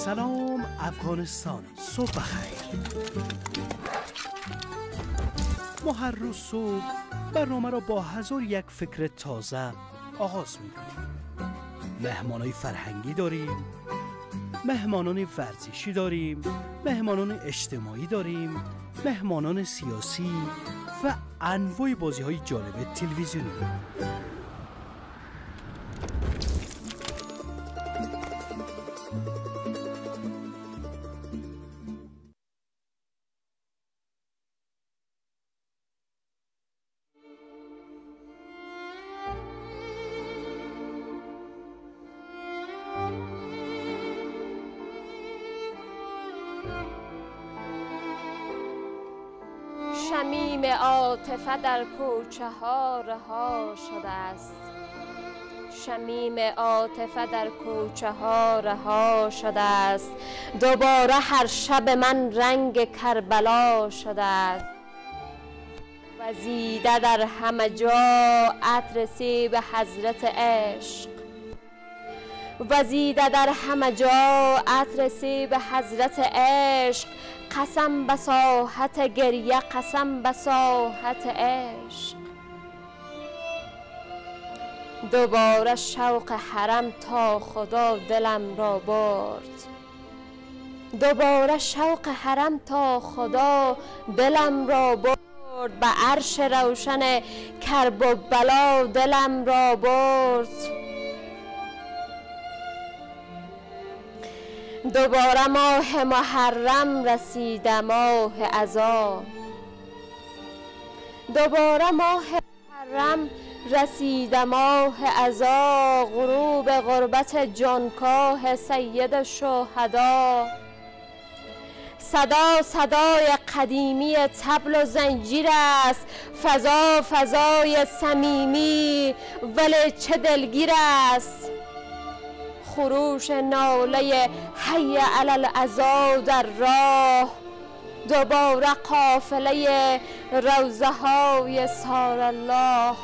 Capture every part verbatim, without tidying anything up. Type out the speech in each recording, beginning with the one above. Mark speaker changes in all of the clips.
Speaker 1: سلام افغانستان، صبح بخیر. ما هر روز صبح برنامه را با هزار یک فکر تازه آغاز میکنیم. مهمانای فرهنگی داریم، مهمانان ورزشی داریم، مهمانان اجتماعی داریم، مهمانان سیاسی و انواع بازی های جالب تلویزیونی.
Speaker 2: شمیم عاطفه در کوچه ها رها شده است. شمیم عاطفه در کوچه ها رها شده است. دوباره هر شب من رنگ کربلا شده است. وزیده در همه جا عطر سیب حضرت عشق. وزیده در همه جا عطر سیب حضرت عشق. قسم به ساحت گریه، قسم به ساحت عشق. دوباره شوق حرم تا خدا دلم را برد. دوباره شوق حرم تا خدا دلم را برد. به عرش روشن کرب و بلا دلم را برد. دوباره ماه محرم رسیده، ماه عزا. دوباره ماه محرم رسیده، ماه عزا. غروب غربت جانکاه سید شهدا. صدا صدای قدیمی طبل و زنجیر است. فضا فضای صمیمی ولی چه دلگیر است. خروش ناله حی علی العزا در راه. دوباره قافله روضه های سار الله.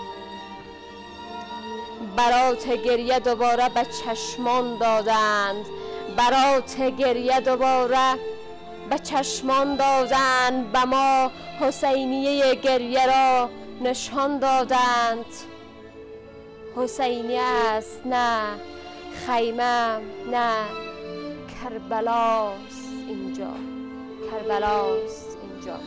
Speaker 2: برات گریه دوباره به چشمان دادند. برات گریه دوباره به چشمان دادند. به ما حسینیه گریه را نشان دادند. حسینی است نه خیمه، نه کربلاست اینجا، کربلاست اینجا.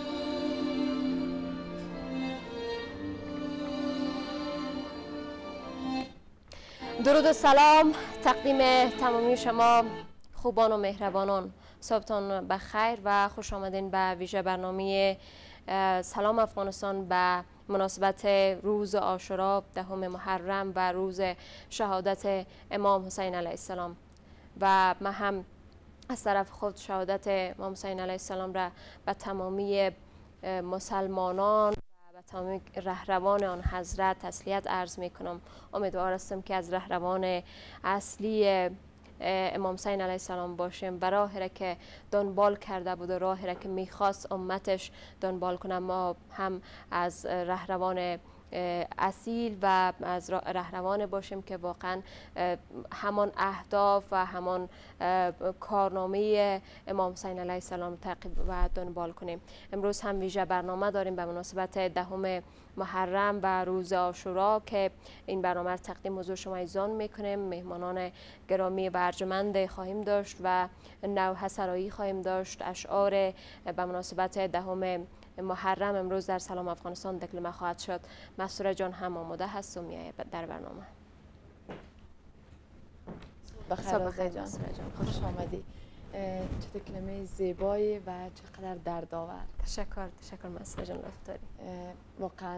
Speaker 2: درود و سلام تقدیم تمامی شما خوبان و مهربانان. صبحتان بخیر و خوش آمدین به ویژه برنامه سلام افغانستان به مناسبت روز عاشورا دهم محرم و روز شهادت امام حسین علیه السلام. و من هم از طرف خود شهادت امام حسین علیه السلام را به تمامی مسلمانان و به تمامی رهروان آن حضرت تسلیت عرض می کنم. امیدوار هستم که از رهروان اصلی امام حسین علیه السلام باشیم و راهی را که دنبال کرده بود و راهی را که میخواست امتش دنبال کنه ما هم از رهروان اصیل و از رهروان باشیم که واقعا همان اهداف و همان کارنامه امام حسین علیه السلام تعقیب و دنبال کنیم. امروز هم ویژه برنامه داریم به مناسبت دهم محرم و روز عاشورا که این برنامه را تقدیم حضور شما ایزان میکنیم. مهمانان گرامی و ارجمند خواهیم داشت و نوحه سرایی خواهیم داشت. اشعار به مناسبت دهم محرم امروز در سلام افغانستان دکلمه خواهد شد. مسروره جان هم آماده هست و میایه در برنامه.
Speaker 3: بخیر بخیر جان. جان خوش آمدی. چه دکلمه زیبایی و چقدر دردآور.
Speaker 2: تشکر تشکر مسروره جان، لطف داری.
Speaker 3: واقعا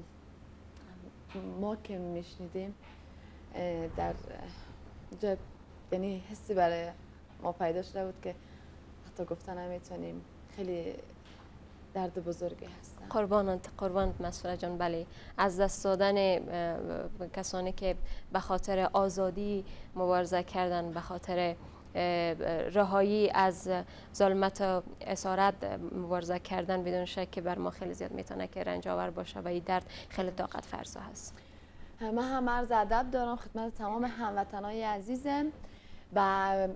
Speaker 3: ما که میشنیدیم در جا یعنی حسی برای ما پیدا شده بود که حتی گفتن نمیتونیم. خیلی درد بزرگی هستن.
Speaker 2: قربانت قربانت مسروره جان. بله، از دست دادن کسانی که به خاطر آزادی مبارزه کردن، به خاطر رهایی از ظلمت و اسارت مبارزه کردن، بدون شک که بر ما خیلی زیاد میتونه که رنج آور باشه و این درد خیلی طاقت فرسا هست.
Speaker 3: من هم عرض ادب دارم خدمت تمام هموطنای عزیزم و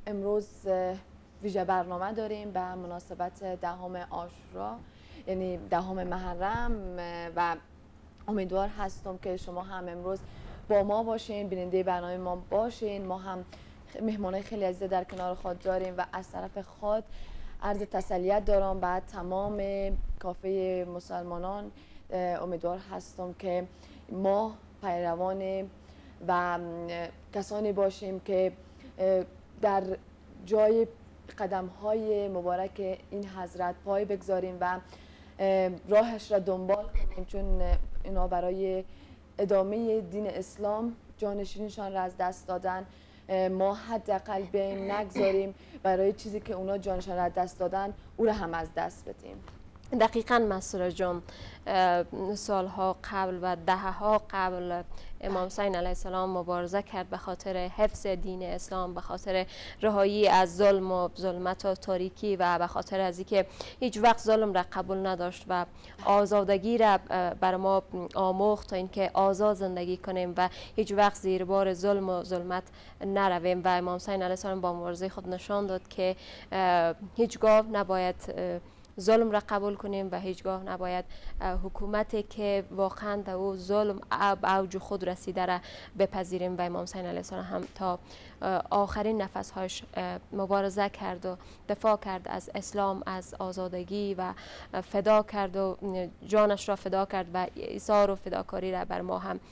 Speaker 3: امروز ویژه برنامه داریم به مناسبت دهم عاشورا، یعنی دهم محرم، و امیدوار هستم که شما هم امروز با ما باشین، بیننده برنامه ما باشین. ما هم مهمانای خیلی عزیز در کنار خود داریم و از طرف خود عرض تسلیت دارم به تمام کافه مسلمانان. امیدوار هستم که ما پیروان و کسانی باشیم که در جای قدم های مبارک این حضرت پای بگذاریم و راهش را دنبال کنیم، چون اینا برای ادامه دین اسلام جانشینشان را از دست دادن. ما حداقل بیایم نگذاریم برای چیزی که اونا جانشان را از دست دادن او را هم از دست بدیم.
Speaker 2: دقیقاً مسئول جان، سالها قبل و دهها قبل امام حسین علیه السلام مبارزه کرد به خاطر حفظ دین اسلام، به خاطر رهایی از ظلم و ظلمت و تاریکی و به خاطر از اینکه هیچ وقت ظلم را قبول نداشت و آزادگی را بر ما آموخت تا اینکه آزاد زندگی کنیم و هیچ وقت زیر بار ظلم و ظلمت نرویم. و امام حسین علیه السلام با مبارزه خود نشان داد که هیچگاه نباید ظلم را قبول کنیم و هیچگاه نباید حکومتی که واقعا در او ظلم اوج خود رسیده را بپذیریم. و امام حسین علیه السلام هم تا آخرین نفسهایش مبارزه کرد و دفاع کرد از اسلام، از آزادگی و فدا کرد و جانش را فدا کرد و ایثار و فداکاری را بر ما هم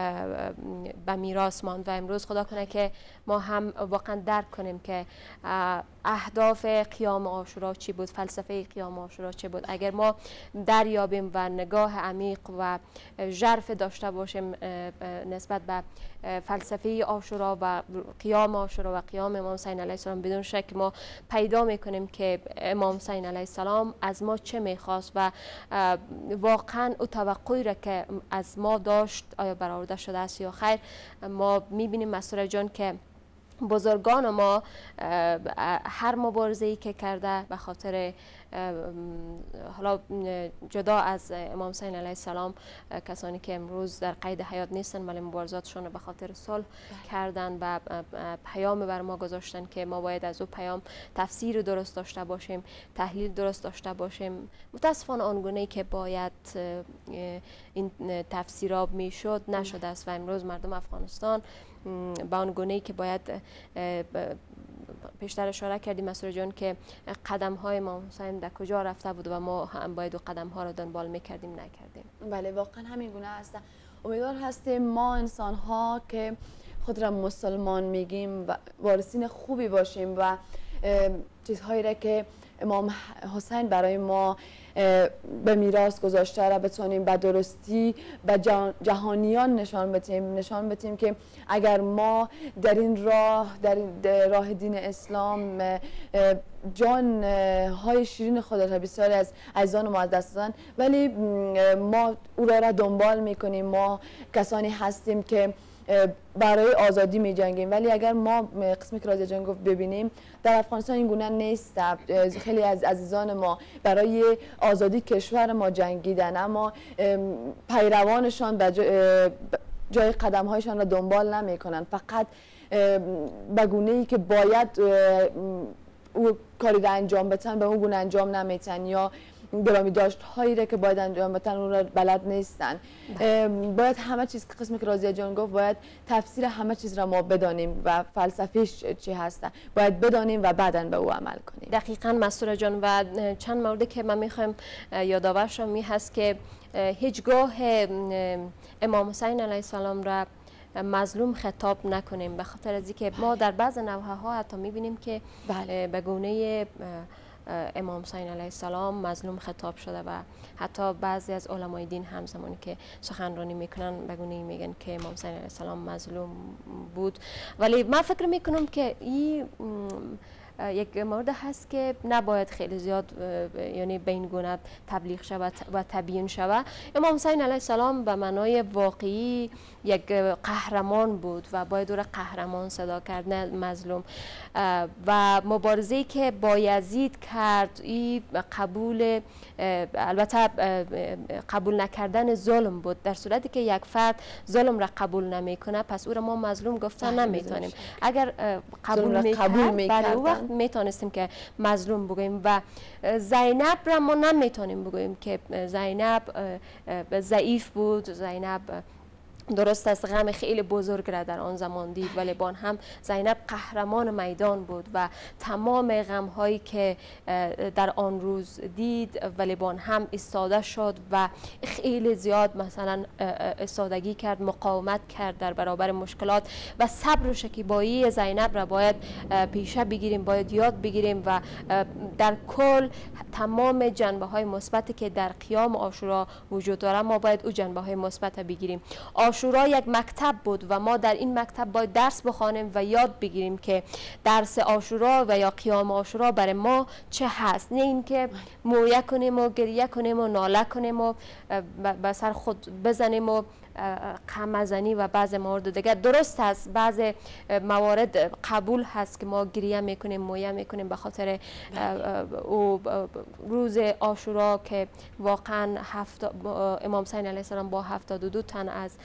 Speaker 2: به میراث ماند. و امروز خدا کنه که ما هم واقعا درک کنیم که اهداف قیام عاشورا چی بود، فلسفه قیام عاشورا چی بود. اگر ما دریابیم و نگاه عمیق و ژرف داشته باشیم نسبت به فلسفه عاشورا و قیام عاشورا و قیام امام حسین علیه السلام، بدون شک ما پیدا میکنیم که امام حسین علیه السلام از ما چه میخواست و واقعا او توقعی را که از ما داشت آیا برآورده شده است یا خیر. ما میبینیم مسئول جان که بزرگان ما هر مبارزه‌ای که کرده به خاطر حالا جدا از امام حسین علیه السلام، کسانی که امروز در قید حیات نیستن ولی مبارزاتشون به خاطر صلح کردن و پیام بر ما گذاشتن که ما باید از او پیام تفسیر درست داشته باشیم، تحلیل درست داشته باشیم. متاسفانه آنگونه‌ای که باید این تفسیرها میشد نشده است و امروز مردم افغانستان با آن گونه‌ای که باید پیشتر اشاره کردیم مسئول جان که قدم های امام حسین در کجا رفته بود و ما هم باید قدم ها رو دنبال میکردیم نکردیم.
Speaker 3: بله واقعا همین گونه هست. امیدوار هستیم ما انسان ها که خود را مسلمان میگیم و وارثین خوبی باشیم و چیزهایی را که امام حسین برای ما به میراث گذاشته را بتونیم به درستی به جهانیان نشان بدیم، نشان بدیم که اگر ما در این راه در این راه دین اسلام جان های شیرین خود را بسیاری از عزیزان ما از دست دادن، ولی ما او را, را دنبال میکنیم. ما کسانی هستیم که برای آزادی می جنگیم، ولی اگر ما قسمی که رازی جان گفت ببینیم در افغانستان این گونه نیست. خیلی از عزیزان ما برای آزادی کشور ما جنگیدن، اما پیروانشان به جای قدم هایشان را دنبال نمی کنن، فقط به گونه ای که باید او کاری را انجام بدن به اون گونه انجام نمیتن، یا گرامی داشت هایی را که باید انجام بدن اون را بلد نیستن. باید همه چیز که قسمی که رازیه جان گفت باید تفسیر همه چیز را ما بدانیم و فلسفیش چی هست باید بدانیم و بعداً به او عمل کنیم.
Speaker 2: دقیقاً مسئول جان، و چند موردی که من میخوایم یادآورشم می هست که هیچگاه امام حسین علیه السلام را مظلوم خطاب نکنیم، به خاطر از اینکه ما در بعض نوحه ها حتی میبینیم که بله. به گونه امام حسین علیه السلام مظلوم خطاب شده و حتی بعضی از علمای دین هم زمانی که سخنرانی میکنن به گونه میگن که امام حسین علیه السلام مظلوم بود. ولی من فکر میکنم که این یک مورد هست که نباید خیلی زیاد یعنی به این گونه تبلیغ شود و تبیین شود. امام حسین علیه السلام به معنای واقعی یک قهرمان بود و باید او را قهرمان صدا کرد، نه مظلوم. و مبارزه‌ای که با یزید کرد این قبول، البته قبول نکردن ظلم بود. در صورتی که یک فرد ظلم را قبول نمیکنه پس او را ما مظلوم گفتن نمیتونیم. اگر قبول میکرد برای او وقت میتونستیم که مظلوم بگوییم. و زینب را ما نمیتونیم بگوییم که زینب ضعیف بود. زینب درست است غم خیلی بزرگ را در آن زمان دید، ولی بان هم زینب قهرمان میدان بود و تمام غم هایی که در آن روز دید ولی بان هم ایستاده شد و خیلی زیاد مثلا ایستادگی کرد، مقاومت کرد در برابر مشکلات. و صبر و شکیبایی زینب را باید پیشه بگیریم، باید یاد بگیریم و در کل تمام جنبه های مثبتی که در قیام عاشورا وجود داره ما باید او جنبه های مثبت بگیریم. عاشورا یک مکتب بود و ما در این مکتب باید درس بخوانیم و یاد بگیریم که درس عاشورا و یا قیام عاشورا برای ما چه هست، نه اینکه مویه کنیم و گریه کنیم و ناله کنیم و به سر خود بزنیم و قمزنی و بعض موارد دیگر. درست است بعض موارد قبول هست که ما گریه میکنیم، مویه میکنیم به خاطر او روز عاشورا که واقعا امام حسین علیه السلام با هفتاد و دو تن از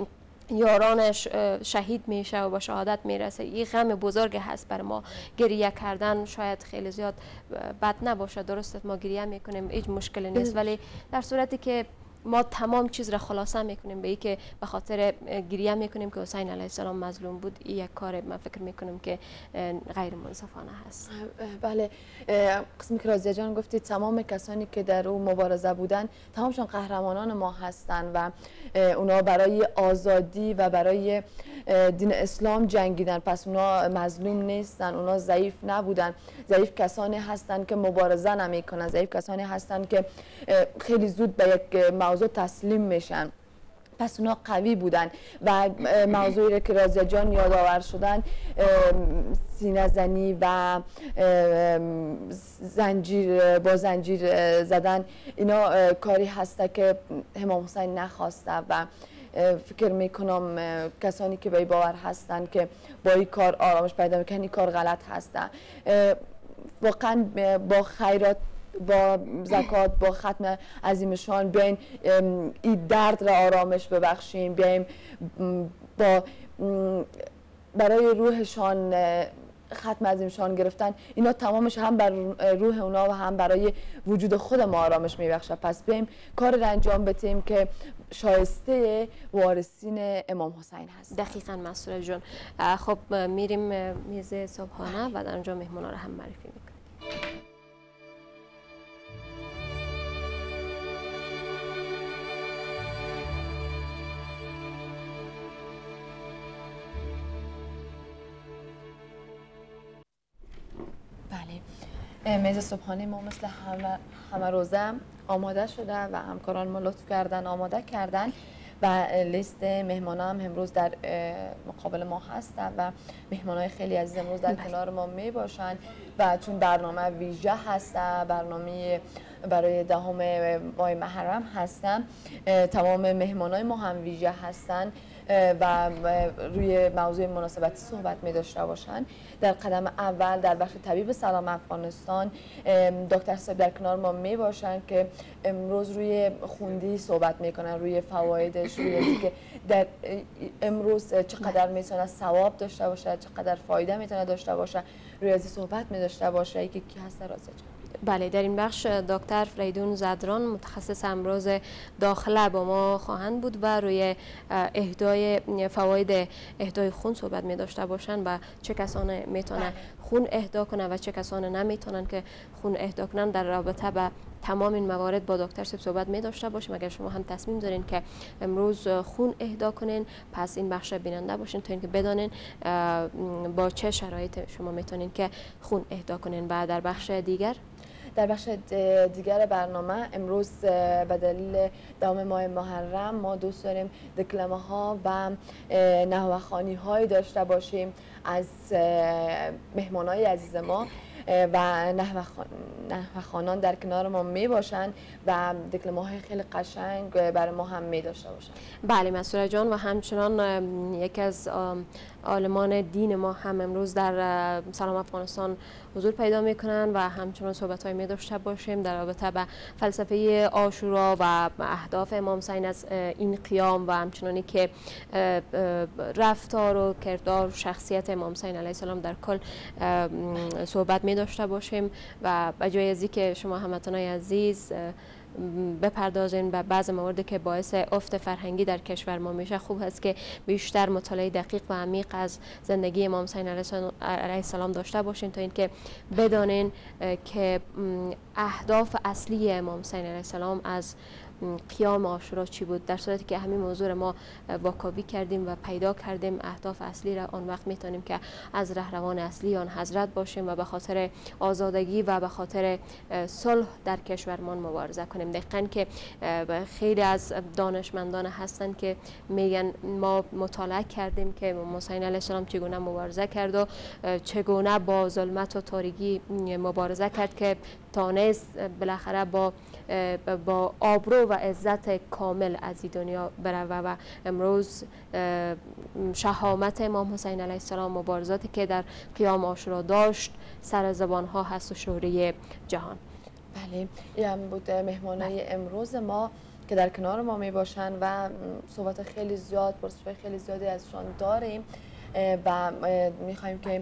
Speaker 2: یارانش شهید میشه و با شهادت میرسه. این غم بزرگ هست بر ما. گریه کردن شاید خیلی زیاد بد نباشه، درست ما گریه میکنیم، هیچ مشکلی نیست، ولی در صورتی که ما تمام چیز را خلاصه میکنیم به اینکه به خاطر گریه میکنیم که حسین علیه السلام مظلوم بود، این یک کار من فکر میکنم که غیر منصفانه هست.
Speaker 3: بله، قسمی که رازیه جان گفتید تمام کسانی که در اون مبارزه بودن تمامشون قهرمانان ما هستن و اونا برای آزادی و برای دین اسلام جنگیدن، پس اونا مظلوم نیستن، اونا ضعیف نبودن. ضعیف کسانی هستن که مبارزه نمیکنن، ضعیف کسانی هستن که خیلی زود به یک موضوع تسلیم میشن، پس اونا قوی بودن. و موضوعی را که رازیه جان یادآور شدن، سینه زنی و زنجیر با زنجیر زدن، اینا کاری هسته که امام حسین نخواسته و فکر میکنم کسانی که به باور هستن که با این کار آرامش پیدا میکنن این کار غلط هسته. واقعا با خیرات، با زکات، با ختم عظیمشان بیاین این درد را آرامش ببخشیم، بیایم با برای روحشان ختم عظیمشان گرفتن. اینا تمامش هم بر روح اونا و هم برای وجود خود ما آرامش میبخشه. پس بیایم کار را انجام بدیم که شایسته وارثین امام حسین هست.
Speaker 2: دقیقاً مسئول جون. خب میریم میز صبحانه و در اونجا مهمونا را هم معرفی میکنیم.
Speaker 3: بله، میز صبحانه ما مثل همه, همه روزه آماده شده و همکاران ما لطف کردن آماده کردن و لیست مهمانان هم امروز در مقابل ما هستن و مهمانای خیلی عزیز امروز در کنار ما می باشن و چون برنامه ویژه هستن، برنامه برای دهم ماه محرم هستن، تمام مهمانای ما هم ویژه هستن و روی موضوع مناسبتی صحبت می داشته باشن. در قدم اول در بخش طبیب سلام افغانستان دکتر صاحب در کنار ما می باشن که امروز روی خوندی صحبت می کنن، روی فوایدش، روی اینکه در امروز چقدر میتونه ثواب داشته باشه، چقدر فایده میتونه داشته باشه، روی از صحبت می داشته باشه. که کی هست رازیه جان؟
Speaker 2: بله، در این بخش دکتر فریدون زدران متخصص امراض داخله با ما خواهند بود و روی اهدای فواید اهدای خون صحبت می داشته باشند و چه کسانی میتونن خون اهدا کنن و چه کسانی نمیتونن که خون اهدا کنن. در رابطه با تمام این موارد با دکتر صحبت می داشته باشیم. اگر شما هم تصمیم دارین که امروز خون اهدا کنین پس این بخش بیننده باشین تا اینکه بدانین با چه شرایط شما میتونین که خون اهدا کنین. و در بخش دیگر
Speaker 3: در بخش دیگر برنامه امروز به دلیل دوام ماه محرم ما دوست داریم دکلمه ها و نحوخوانی هایی داشته باشیم از مهمان های عزیز ما و نحوخوانان در کنار ما می باشند و دکلمه های خیلی قشنگ برای ما هم می داشته باشند.
Speaker 2: بله مسعود جان، و همچنان یکی از عالمان دین ما هم امروز در سلام افغانستان حضور پیدا میکنن و همچنان صحبت های می داشته باشیم در رابطه به فلسفه عاشورا و اهداف امام حسین از این قیام و همچنانی که رفتار و کردار و شخصیت امام حسین علیه السلام در کل صحبت می داشته باشیم و بجای ازی که شما هموطنان عزیز بپردازین به بعض مواردی که باعث افت فرهنگی در کشور ما میشه، خوب هست که بیشتر مطالعه دقیق و عمیق از زندگی امام حسین علیه السلام داشته باشین تا اینکه بدانین که اهداف اصلی امام حسین علیه السلام از قیام عاشورا چی بود. در صورتی که همین موضوع ما واکاوی کردیم و پیدا کردیم اهداف اصلی را، آن وقت میتونیم که از رهروان اصلی آن حضرت باشیم و به خاطر آزادگی و به خاطر صلح در کشورمان مبارزه کنیم. دقیقاً که خیلی از دانشمندان هستن که میگن ما مطالعه کردیم که امام حسین علیه السلام چگونه مبارزه کرد و چگونه با ظلمت و تاریکی مبارزه کرد که تانست بالاخره با با آبرو و عزت کامل از این دنیا بروه و امروز شهامت امام حسین علیه السلام، مبارزاتی که در قیام عاشورا داشت، سر زبان ها هست و شهره جهان.
Speaker 3: بله، این هم بود مهمانای امروز ما که در کنار ما می باشن و صحبت خیلی زیاد، پرسش‌های خیلی زیادی ازشان داریم و میخوایم که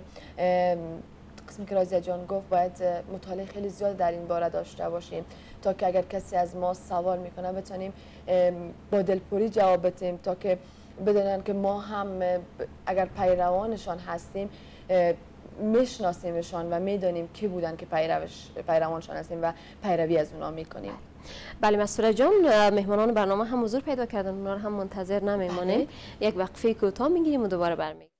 Speaker 3: قسمی که رازیه جان گفت باید مطالعه خیلی زیاد در این باره داشته باشیم تا که اگر کسی از ما سوال میکنه بتونیم با دلپوری جواب بدیم، تا که بدونن که ما هم اگر پیروانشان هستیم میشناسیمشان و میدونیم کی بودن که پیروانشان هستیم و پیروی از اونا میکنیم.
Speaker 2: بله مسعود جان، مهمانان برنامه هم حضور پیدا کردن، اونا رو هم منتظر نمیمانیم. یک وقفه کوتاه میگیریم و دوباره برمیگردیم.